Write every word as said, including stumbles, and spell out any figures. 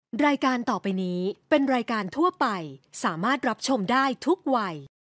รายการต่อไปนี้เป็นรายการทั่วไปสามารถรับชมได้ทุกวัย